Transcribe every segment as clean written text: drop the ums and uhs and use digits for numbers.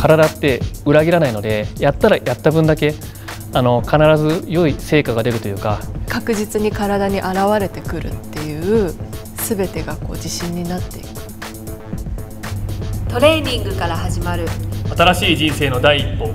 体って裏切らないので、やったらやった分だけ必ず良い成果が出るというか、 確実に体に現れてくるっていう全てが自信になっていく。トレーニングから始まる新しい人生の第一歩。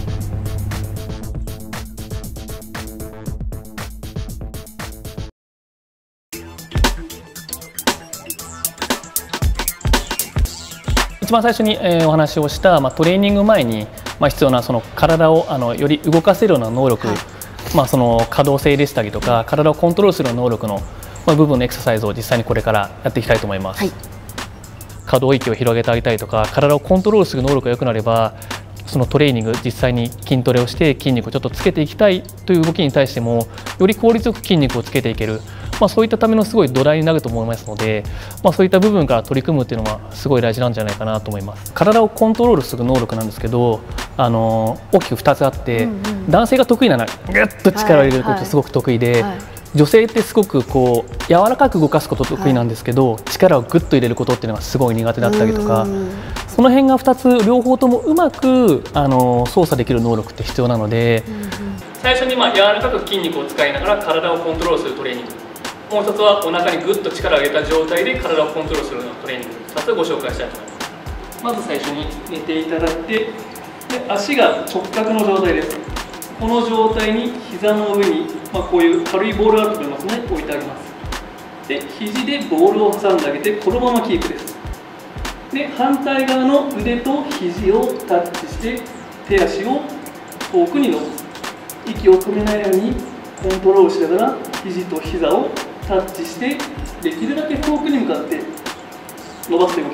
一番最初にお話をしたトレーニング前に必要なその体をより動かせるような能力、その可動性でしたりとか体をコントロールする能力の部分のエクササイズを実際にこれからやっていきたいと思います。可動域を広げてあげたりとか体をコントロールする能力が良くなれば、そのトレーニング実際に筋トレをして筋肉をちょっとつけていきたいという動きに対してもより効率よく筋肉をつけていける、そういったためのすごい土台になると思いますので、そういった部分から取り組むっていうのはすごい大事なんじゃないかなと思います。体をコントロールする能力なんですけど、大きく2つあって、男性が得意なのはグッと力を入れることすごく得意で、女性ってすごく柔らかく動かすこと得意なんですけど、力をグッと入れることっていうのがすごい苦手だったりとか、その辺が2つ両方ともうまく操作できる能力って必要なので、最初に柔らかく筋肉を使いながら体をコントロールするトレーニング、もう一つはお腹にグッと力を入れた状態で体をコントロールするようなトレーニング、2つをご紹介したいと思います。まず最初に寝ていただいて、で足が直角の状態です。この状態に膝の上に、こういう軽いボールがあると思いますので置いてあげます。で肘でボールを挟んであげてこのままキープです。で反対側の腕と肘をタッチして手足を遠くに伸ばす。息を止めないようにコントロールしながら肘と膝をタッチしてできるだけ遠くに向かって伸ばす動きです。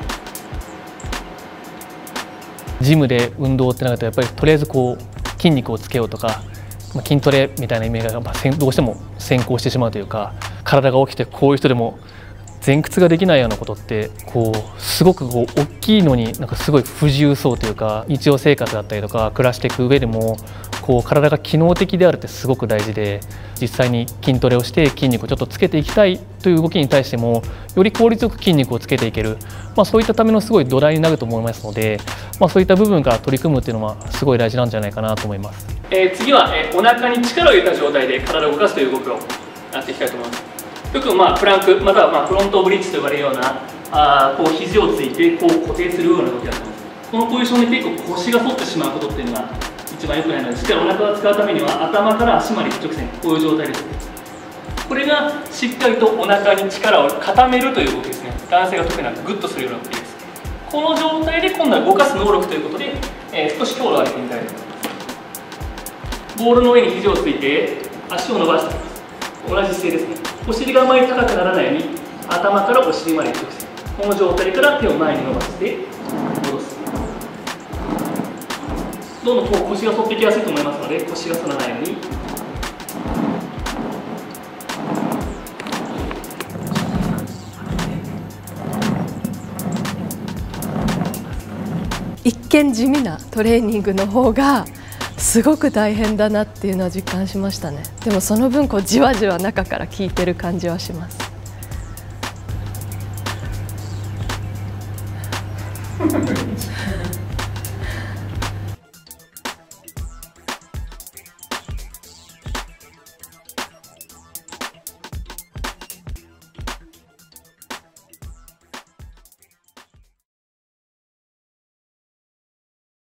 ジムで運動ってなるとやっぱりとりあえず筋肉をつけようとか筋トレみたいなイメージがどうしても先行してしまうというか、体が起きてこういう人でも前屈ができないようなことってすごく大きいのにすごい不自由そうというか、日常生活だったりとか暮らしていく上でも体が機能的であるってすごく大事で、実際に筋トレをして筋肉をちょっとつけていきたいという動きに対してもより効率よく筋肉をつけていける、そういったためのすごい土台になると思いますので、そういった部分から取り組むっていうのはすごい大事なんじゃないかなと思います。次はお腹に力を入れた状態で体を動かすという動きをやっていきたいと思います。よくプランクまたはフロントブリッジと呼ばれるような肘をついて固定するような動きをやってます。このポジションで結構腰が反ってしまうことっていうのが一番良くないので、しっかりお腹を使うためには頭から足まで一直線、こういう状態です。これがしっかりとお腹に力を固めるという動きですね。男性が得意なグッとするような動きです。この状態で今度は動かす能力ということで、少し強度を上げてみたいと思います。ボールの上に肘をついて足を伸ばしていきます。同じ姿勢ですね。お尻があまり高くならないように頭からお尻まで一直線、この状態から手を前に伸ばして戻す。どんどん腰が反ってきやすいと思いますので腰が反らないように。 一見地味なトレーニングの方がすごく大変だなっていうのは実感しましたね。でもその分じわじわ中から効いてる感じはします。